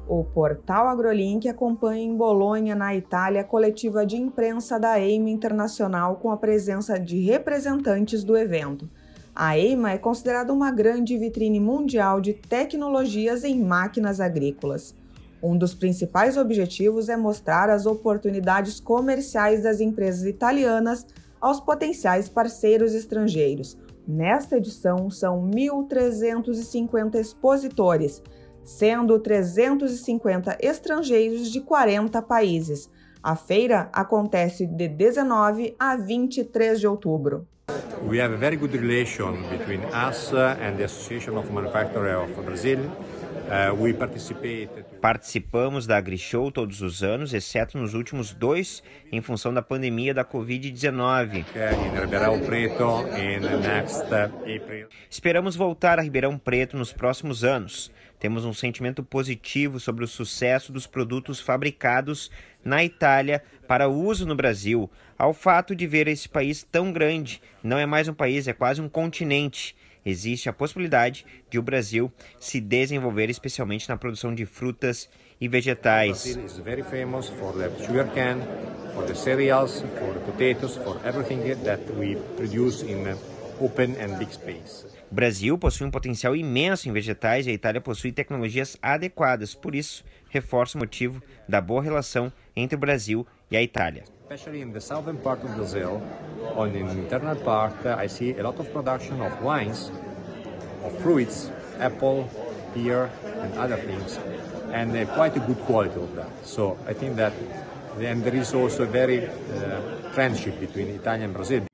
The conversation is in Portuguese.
O portal AgroLink acompanha em Bolonha, na Itália, a coletiva de imprensa da EIMA Internacional com a presença de representantes do evento. A EIMA é considerada uma grande vitrine mundial de tecnologias em máquinas agrícolas. Um dos principais objetivos é mostrar as oportunidades comerciais das empresas italianas aos potenciais parceiros estrangeiros. Nesta edição, são 1.350 expositores, sendo 350 estrangeiros de 40 países. A feira acontece de 19 a 23 de outubro. We have a very good relation between us and the Association of Manufacturers of Brazil. Participamos da AgriShow todos os anos, exceto nos últimos 2, em função da pandemia da Covid-19. Esperamos voltar a Ribeirão Preto nos próximos anos. Temos um sentimento positivo sobre o sucesso dos produtos fabricados na Itália para uso no Brasil, ao fato de ver esse país tão grande. Não é mais um país, é quase um continente. Existe a possibilidade de o Brasil se desenvolver especialmente na produção de frutas e vegetais. O Brasil é muito famoso por sugarcane, por cereals, por potatoes, por everything that we produce in open and big space. O Brasil possui um potencial imenso em vegetais e a Itália possui tecnologias adequadas. Por isso, reforça o motivo da boa relação entre o Brasil e a Itália. Especially in the southern part of Brazil, on the internal part, I see a lot of production of wines, of fruits, apple, pear, and other things, and quite a good quality of that. So I think that, and there is also a very friendship between Italy and Brazil.